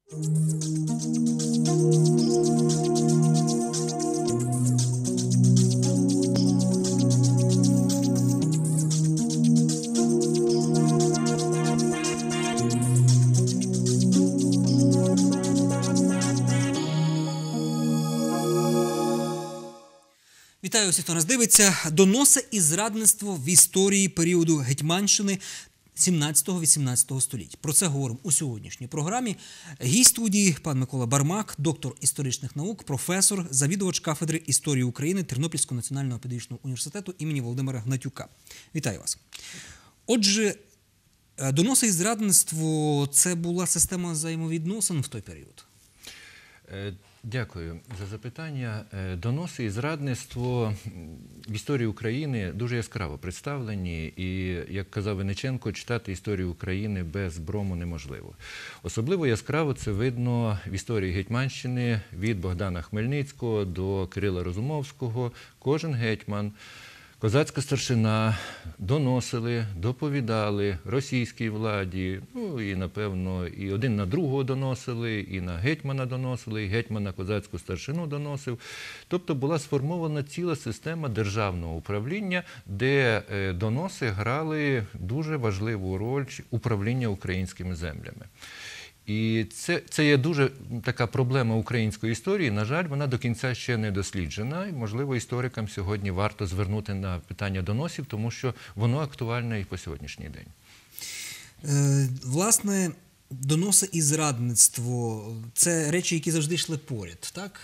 Вітаю усіх, хто нас дивиться. Доноси і зрадництво в історії періоду Гетьманщини 17-18 століть. Про це говоримо у сьогоднішній програмі. Гість студії – пан Микола Бармак, доктор історичних наук, професор, завідувач кафедри історії України Тернопільського національного педагогічного університету імені Володимира Гнатюка. Вітаю вас. Отже, доноси і зрадництво – це була система взаємовідносин в той період? Дякую за запитання. Доноси і зрадництво в історії України дуже яскраво представлені, і, як казав Винниченко, читати історію України без брому неможливо. Особливо яскраво це видно в історії Гетьманщини від Богдана Хмельницького до Кирила Розумовського. Кожен гетьман, козацька старшина доносили, доповідали російській владі, ну і, напевно, і один на другого доносили, і на гетьмана доносили, і гетьман на козацьку старшину доносив. Тобто була сформована ціла система державного управління, де доноси грали дуже важливу роль управління українськими землями. І це є дуже така проблема української історії. На жаль, вона до кінця ще не досліджена. І, можливо, історикам сьогодні варто звернути на питання доносів, тому що воно актуальне і по сьогоднішній день. Власне, доноси і зрадництво – це речі, які завжди йшли поряд, так?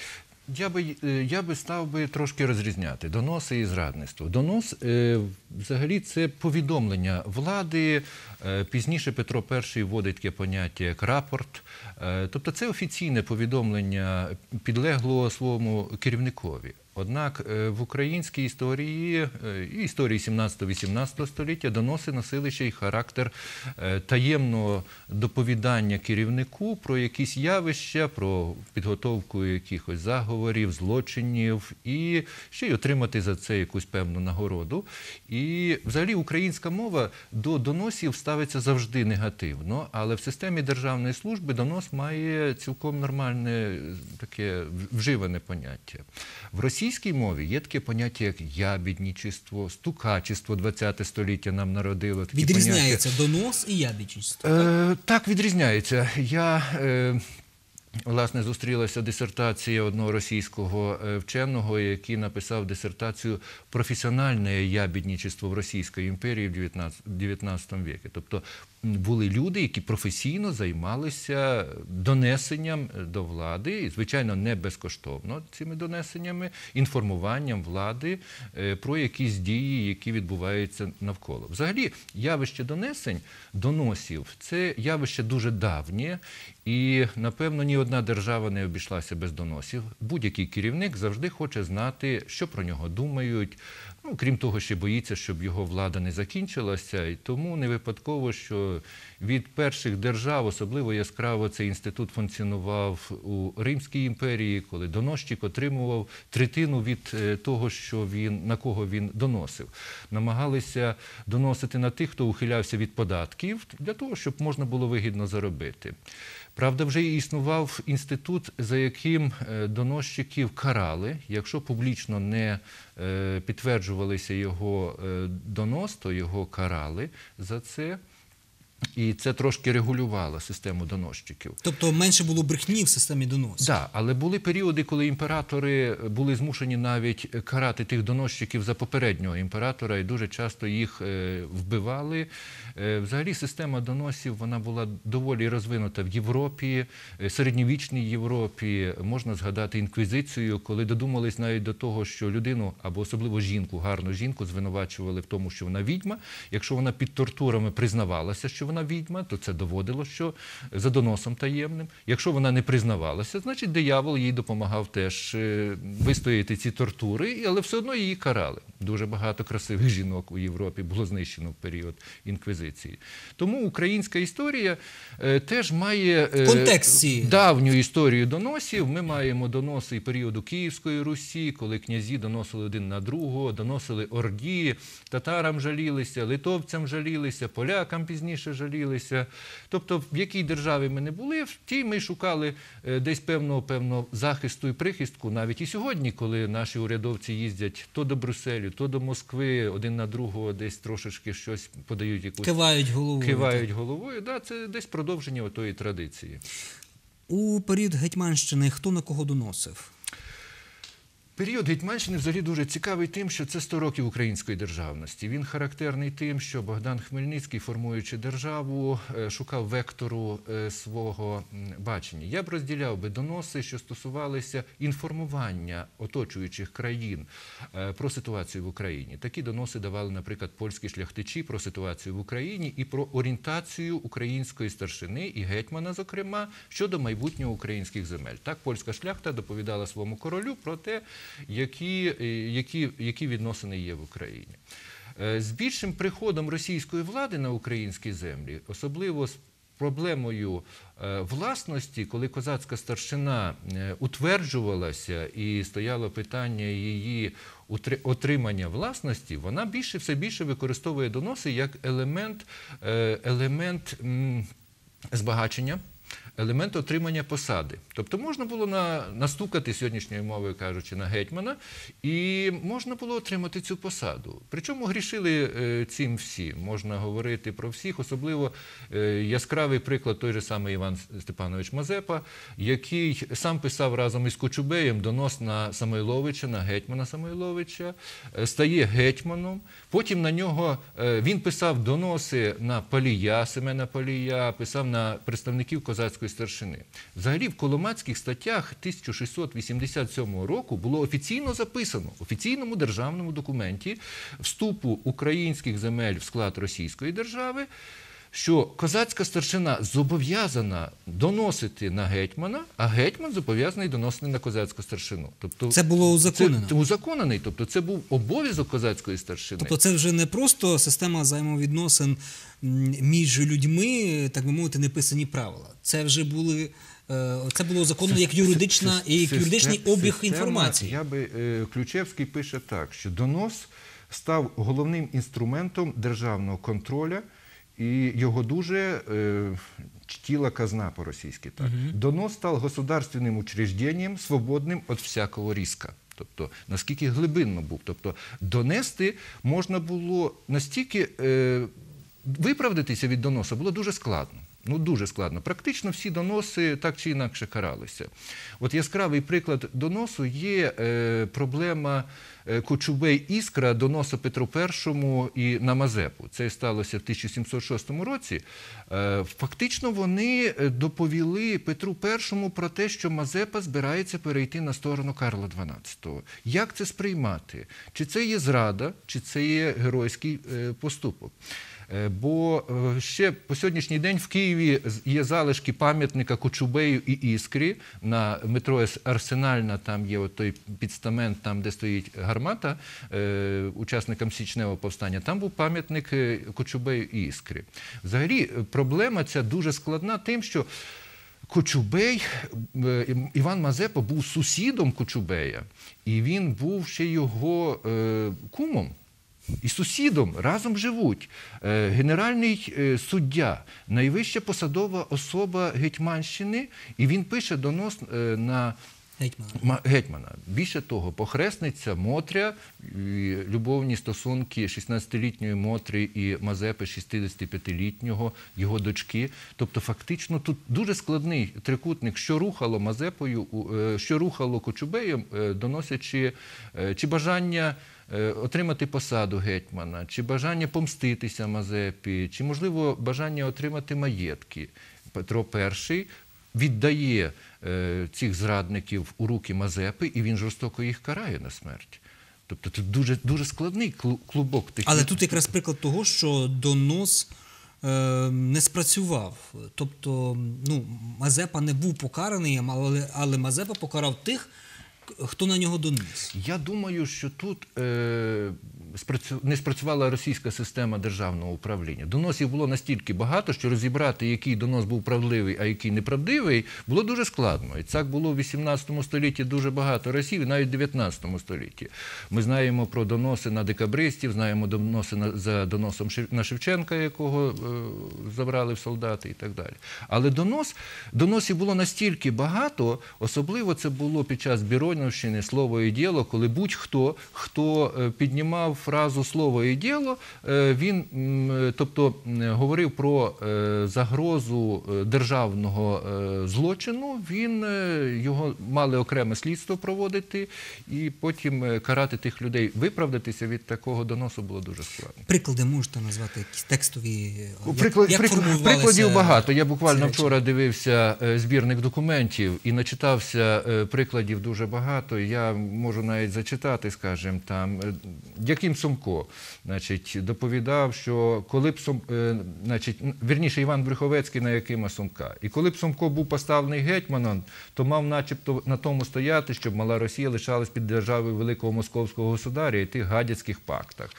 Я би став трошки розрізняти доноси і зрадництво. Донос, взагалі, це повідомлення влади. Пізніше Петро І вводить таке поняття, як рапорт. Тобто це офіційне повідомлення підлеглого своєму керівникові. Однак в українській історії, і історії 17-18 століття, доноси носили ще й характер таємного доповідання керівнику про якісь явища, про підготовку якихось заговорів, злочинів, і ще й отримати за це якусь певну нагороду. І взагалі українська мова до доносів ставиться завжди негативно, але в системі державної служби донос має цілком нормальне таке вживане поняття. В російській мові є таке поняття, як ябідничество, стукачество, 20 століття нам народило. Відрізняється донос і ябідничество? Так, відрізняється. Власне, зустрілася дисертація одного російського вченого, який написав дисертацію «Професіональне ябідничество в Російській імперії в 19 віці». Тобто були люди, які професійно займалися донесенням до влади, і, звичайно, не безкоштовно цими донесеннями, інформуванням влади про якісь дії, які відбуваються навколо. Взагалі, явище доносів – це явище дуже давнє, і, напевно, ні одна держава не обійшлася без доносів. Будь-який керівник завжди хоче знати, що про нього думають. Ну, крім того, ще боїться, щоб його влада не закінчилася. І тому не випадково, що від перших держав особливо яскраво цей інститут функціонував у Римській імперії, коли доносчик отримував третину від того, на кого він доносив. Намагалися доносити на тих, хто ухилявся від податків, для того, щоб можна було вигідно заробити. Правда, вже існував інститут, за яким доносчиків карали. Якщо публічно не підтверджувалися його донос, то його карали за це. І це трошки регулювало систему доносчиків. Тобто менше було брехні в системі доносів? Так, але були періоди, коли імператори були змушені навіть карати тих доносчиків за попереднього імператора, і дуже часто їх вбивали. Взагалі система доносів, вона була доволі розвинута в Європі, середньовічній Європі. Можна згадати інквізицію, коли додумались навіть до того, що людину, або особливо жінку, гарну жінку, звинувачували в тому, що вона відьма. Якщо вона під тортурами признавалася, що вона відьма, то це доводило, що за доносом таємним. Якщо вона не признавалася, значить диявол їй допомагав теж вистояти ці тортури, але все одно її карали. Дуже багато красивих жінок у Європі було знищено в період інквізиції. Тому українська історія теж має давню історію доносів. Ми маємо доноси і періоду Київської Русі, коли князі доносили один на другого, доносили Орді, татарам жалілися, литовцям жалілися, полякам пізніше жалілися. Тобто, в якій державі ми не були, в тій ми шукали десь певного захисту і прихистку. Навіть і сьогодні, коли наші урядовці їздять то до Брюсселю, то до Москви, один на другого десь трошечки щось подають, якусь... Кивають головою. Да, це десь продовження отої традиції. У період Гетьманщини хто на кого доносив? Період Гетьманщини взагалі дуже цікавий тим, що це 100 років української державності. Він характерний тим, що Богдан Хмельницький, формуючи державу, шукав вектору свого бачення. Я б розділяв би доноси, що стосувалися інформування оточуючих країн про ситуацію в Україні. Такі доноси давали, наприклад, польські шляхтичі про ситуацію в Україні і про орієнтацію української старшини і гетьмана, зокрема, щодо майбутнього українських земель. Так, польська шляхта доповідала своєму королю про те, які відносини є в Україні. З більшим приходом російської влади на українські землі, особливо з проблемою власності, коли козацька старшина утверджувалася і стояло питання її отримання власності, вона все більше використовує доноси як елемент збагачення, елемент отримання посади. Тобто можна було настукати, сьогоднішньою мовою кажучи, на гетьмана, і можна було отримати цю посаду. Причому грішили цим всі. Можна говорити про всіх, особливо яскравий приклад той же самий Іван Степанович Мазепа, який сам писав разом із Кочубеєм донос на Самойловича, на гетьмана Самойловича, стає гетьманом. Потім на нього він писав доноси на Палія, Семена Палія, писав на представників козацької старшини. Взагалі, в Коломацьких статтях 1687 року було офіційно записано, в офіційному державному документі вступу українських земель в склад Російської держави, що козацька старшина зобов'язана доносити на гетьмана, а гетьман зобов'язаний доносити на козацьку старшину. Тобто, це було узаконено? Це узаконений, тобто це був обов'язок козацької старшини. Тобто це вже не просто система взаємовідносин між людьми, так би мовити, неписані правила. Це вже були... Це було законно як юридичний обіг інформації. Ключевський пише так, що донос став головним інструментом державного контроля, і його дуже чтила казна по-російськи. Так. Донос став государственним учреждением, свободним від всякого риска. Тобто, наскільки глибинно був. Тобто, донести можна було настільки... Виправдатися від доносу було дуже складно. Ну, дуже складно. Практично всі доноси так чи інакше каралися. От яскравий приклад доносу є проблема Кочубей-Іскра доносу Петру І і на Мазепу. Це сталося в 1706 році. Фактично вони доповіли Петру І про те, що Мазепа збирається перейти на сторону Карла XII. Як це сприймати? Чи це є зрада, чи це є геройський поступок? Бо ще по сьогоднішній день в Києві є залишки пам'ятника Кочубею і Іскрі на метро Арсенальна, там є той підстамент, там де стоїть гармата учасникам Січневого повстання, там був пам'ятник Кочубею і Іскрі. Взагалі проблема ця дуже складна тим, що Кочубей, Іван Мазепа був сусідом Кочубея, і він був ще його кумом. І сусідом разом живуть. Генеральний суддя, найвища посадова особа Гетьманщини, і він пише донос на гетьмана. Більше того, похресниця Мотря, любовні стосунки 16-літньої Мотрі і Мазепи, 65-літнього, його дочки. Тобто фактично тут дуже складний трикутник, що рухало Мазепою, що рухало Кочубеєм, доносячи чи бажання отримати посаду гетьмана, чи бажання помститися Мазепі, чи, можливо, бажання отримати маєтки. Петро І віддає цих зрадників у руки Мазепи, і він жорстоко їх карає на смерть. Тобто це дуже, дуже складний клубок. Але тут якраз приклад того, що донос не спрацював. Тобто, Мазепа не був покараний, але Мазепа покарав тих, хто на нього доніс. Я думаю, що тут не спрацювала російська система державного управління. Доносів було настільки багато, що розібрати, який донос був правдивий, а який неправдивий, було дуже складно. І так було в 18 столітті дуже багато разів, і навіть в 19 столітті. Ми знаємо про доноси на декабристів, знаємо доноси за доносом на Шевченка, якого забрали в солдати і так далі. Але доносів було настільки багато, особливо це було під час Біронівщини, «Слово і діло», коли будь-хто, хто піднімав фразу «слово і діло», він, тобто, говорив про загрозу державного злочину, його мали окреме слідство проводити і потім карати тих людей. Виправдатися від такого доносу було дуже складно. Приклади можете назвати, якісь текстові? Прикладів багато. Я буквально вчора дивився збірник документів і начитався прикладів дуже багато. Я можу навіть зачитати, скажімо, там, Яким Сомко, значить, доповідав, що коли б вірніше, Іван Брюховецький на Якима Сомка. І коли б Сомко був поставлений гетьманом, то мав начебто на тому стояти, щоб мала Росія лишалась під державою Великого Московського государя і тих гадяцьких пактах.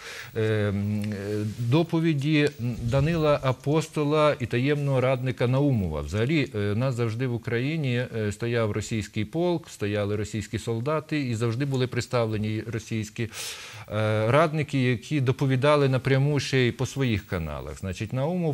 Доповіді Данила Апостола і таємного радника Наумова. Взагалі, у нас завжди в Україні стояв російський полк, стояли російські солдати і завжди були представлені російські радники, які доповідали напряму ще й по своїх каналах. Значить, Наумов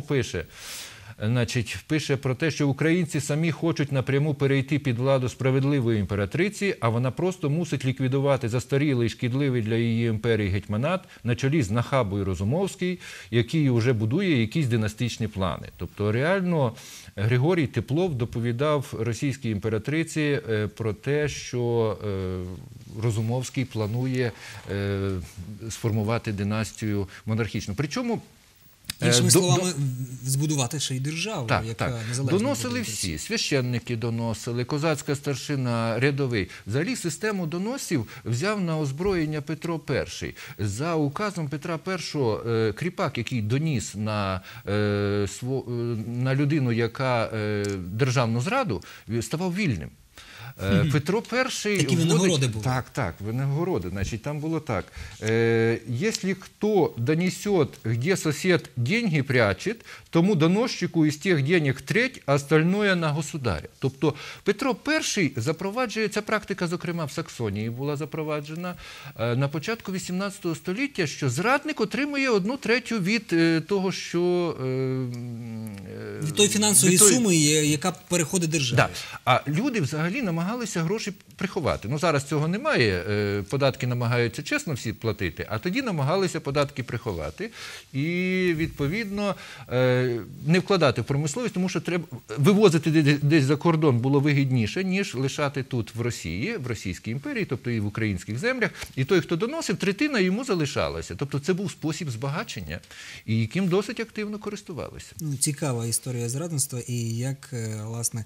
пише про те, що українці самі хочуть напряму перейти під владу справедливої імператриці, а вона просто мусить ліквідувати застарілий і шкідливий для її імперії гетьманат на чолі з Нахабою Розумовський, який вже будує якісь династичні плани. Тобто, реально, Григорій Теплов доповідав російській імператриці про те, що Розумовський планує сформувати династію монархічну. Причому, іншими словами, збудувати ще й державу, яка незалежна. Доносили всі. Священники доносили, козацька старшина, рядовий. Взагалі систему доносів взяв на озброєння Петро І. За указом Петра І кріпак, який доніс на людину, яка державну зраду, ставав вільним. Петро І... Такі винагороди були. Так, винагороди. Значить, там було так. Если кто донесет, где сосед деньги прячет, тому доносчику із тих денег треть, а остальное на государя. Тобто Петро І запроваджує, ця практика, зокрема, в Саксонії була запроваджена на початку 18 століття, що зрадник отримує 1/3 від того, що... від тої фінансової суми, яка переходить державі. Да. А люди взагалі намагалися гроші приховати. Ну, зараз цього немає, податки намагаються чесно всі платити, а тоді намагалися податки приховати і, відповідно, не вкладати в промисловість, тому що треба вивозити десь за кордон було вигідніше, ніж лишати тут в Росії, в Російській імперії, тобто і в українських землях. І той, хто доносив, третина йому залишалася. Тобто це був спосіб збагачення, і яким досить активно користувалися. Ну, цікава історія зрадництва і як, власне,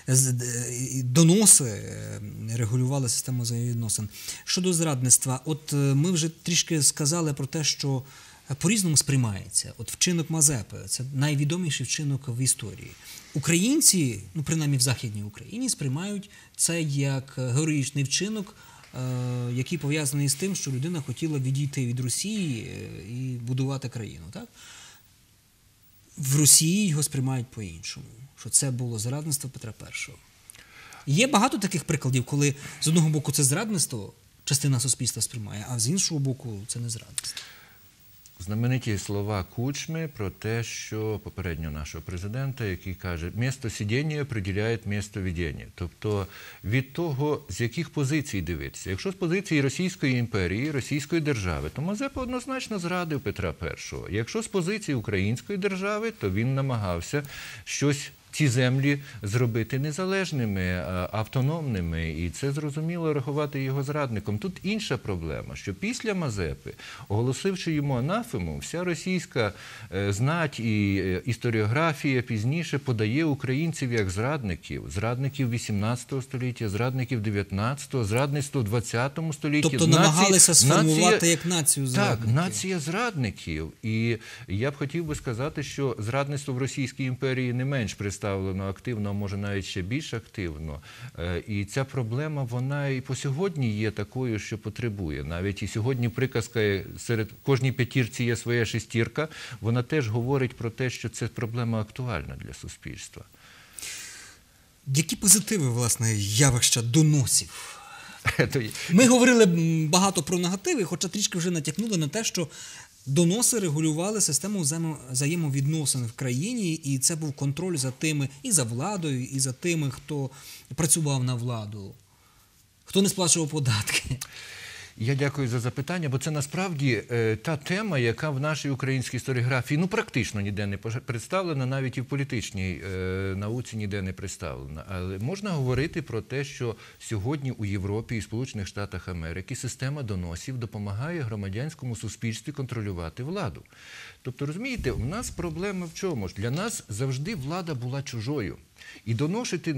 доноси регулювали систему взаємовідносин. Щодо зрадництва, от ми вже трішки сказали про те, що по-різному сприймається. От вчинок Мазепи – це найвідоміший вчинок в історії. Українці, ну принаймні в Західній Україні, сприймають це як героїчний вчинок, який пов'язаний з тим, що людина хотіла відійти від Росії і будувати країну. Так? В Росії його сприймають по-іншому, що це було зрадництво Петра І. Є багато таких прикладів, коли з одного боку це зрадництво, частина суспільства сприймає, а з іншого боку це не зрадництво. Знамениті слова Кучми про те, що попередньо нашого президента, який каже, «Місто сидіння определяє місто ведення». Тобто від того, з яких позицій дивитися. Якщо з позиції Російської імперії, Російської держави, то Мазепа однозначно зрадив Петра І. Якщо з позиції Української держави, то він намагався щось ці землі зробити незалежними, автономними. І це, зрозуміло, рахувати його зрадником. Тут інша проблема, що після Мазепи, оголосивши йому анафему, вся російська знать і історіографія пізніше подає українців як зрадників. Зрадників 18 століття, зрадників 19-го, зрадництво в 20 столітті. Тобто намагалися сформувати як націю зрадників. Так, нація зрадників. І я б хотів би сказати, що зрадництво в Російській імперії не менш представлено представлено активно, а може навіть ще більш активно. І ця проблема, вона і по сьогодні є такою, що потребує. Навіть і сьогодні приказка серед кожній п'ятірці є своя шестірка, вона теж говорить про те, що це проблема актуальна для суспільства. Які позитиви, власне, явища доносів? Ми говорили багато про негативи, хоча трішки вже натякнули на те, що доноси регулювали систему взаємовідносин в країні, і це був контроль за тими, і за владою, і за тими, хто працював на владу, хто не сплачував податки. Я дякую за запитання, бо це насправді та тема, яка в нашій українській історіографії практично ніде не представлена, навіть і в політичній науці ніде не представлена. Але можна говорити про те, що сьогодні у Європі і Сполучених Штатах Америки система доносів допомагає громадянському суспільству контролювати владу. Тобто, розумієте, у нас проблема в чому ж? Для нас завжди влада була чужою. І доносити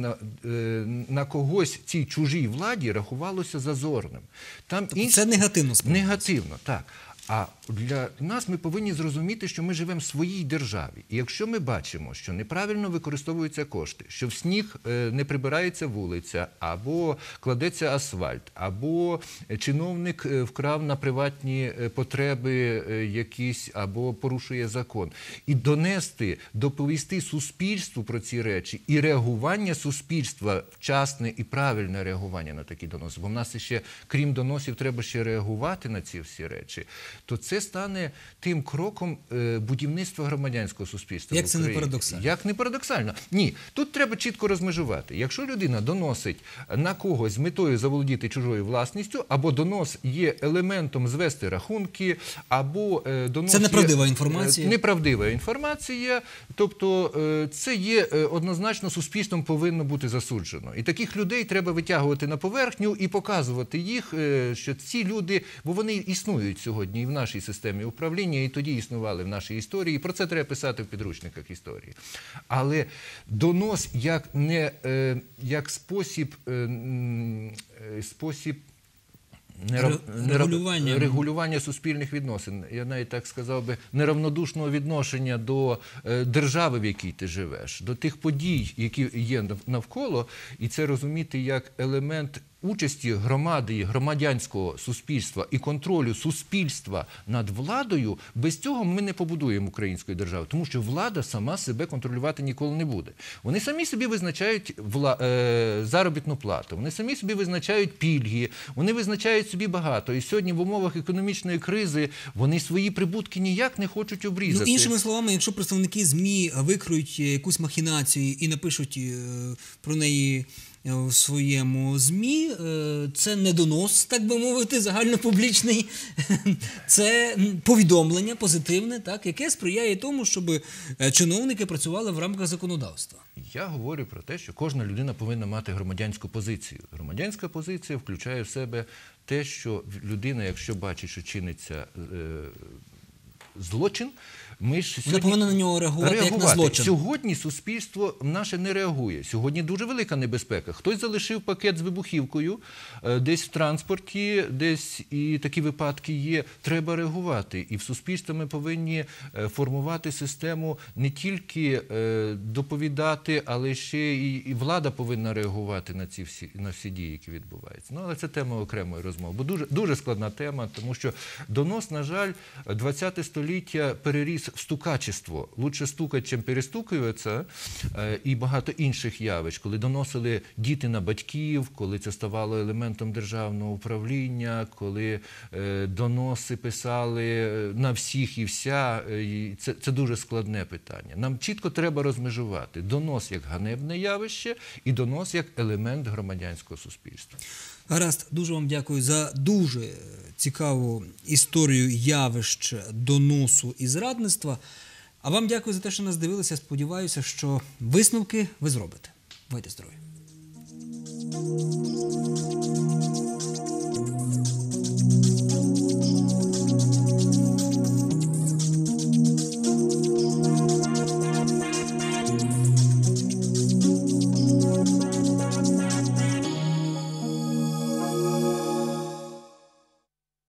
на когось цій чужій владі рахувалося зазорним. Це негативно сприймається? Негативно, так. А для нас ми повинні зрозуміти, що ми живемо в своїй державі. І якщо ми бачимо, що неправильно використовуються кошти, що в сніг не прибирається вулиця, або кладеться асфальт, або чиновник вкрав на приватні потреби якісь, або порушує закон. І доповісти суспільству про ці речі, і реагування суспільства, вчасне і правильне реагування на такі доноси. Бо в нас ще, крім доносів, треба ще реагувати на ці всі речі. То це стане тим кроком будівництва громадянського суспільства. Як це не парадоксально? Як не парадоксально? Ні. Тут треба чітко розмежувати. Якщо людина доносить на когось з метою заволодіти чужою власністю, або донос є елементом звести рахунки, або донос це неправдива інформація. Неправдива інформація, тобто це є однозначно суспільством повинно бути засуджено. І таких людей треба витягувати на поверхню і показувати їх, що ці люди, бо вони існують сьогодні і в нашій системі управління, і тоді існували в нашій історії. І про це треба писати в підручниках історії. Але донос як спосіб регулювання суспільних відносин, я навіть так сказав би, неравнодушного відношення до держави, в якій ти живеш, до тих подій, які є навколо, і це розуміти як елемент участі громади, громадянського суспільства і контролю суспільства над владою, без цього ми не побудуємо української держави, тому що влада сама себе контролювати ніколи не буде. Вони самі собі визначають заробітну плату, вони самі собі визначають пільги, вони визначають собі багато. І сьогодні в умовах економічної кризи вони свої прибутки ніяк не хочуть обрізати. Іншими словами, якщо представники ЗМІ викриють якусь махінацію і напишуть про неї в своєму ЗМІ, це не донос, так би мовити, загальнопублічний, це повідомлення позитивне, так, яке сприяє тому, щоб чиновники працювали в рамках законодавства. Я говорю про те, що кожна людина повинна мати громадянську позицію. Громадянська позиція включає в себе те, що людина, якщо бачить, що чиниться злочин, вона повинна на нього реагувати як на злочин. Сьогодні суспільство наше не реагує. Сьогодні дуже велика небезпека. Хтось залишив пакет з вибухівкою десь в транспорті, десь і такі випадки є. Треба реагувати. І в суспільстві ми повинні формувати систему не тільки доповідати, але ще і влада повинна реагувати на всі дії, які відбуваються. Але це тема окремої розмови. Бо дуже складна тема, тому що донос, на жаль, 20 століття переріс в стукачество. Лучше стукать, чим перестукуватися, і багато інших явищ, коли доносили діти на батьків, коли це ставало елементом державного управління, коли доноси писали на всіх і вся. Це дуже складне питання. Нам чітко треба розмежувати донос як ганебне явище і донос як елемент громадянського суспільства. Гаразд, дуже вам дякую за дуже цікаву історію явищ доносу і зрадництва. А вам дякую за те, що нас дивилися. Сподіваюся, що висновки ви зробите. Бувайте здорові!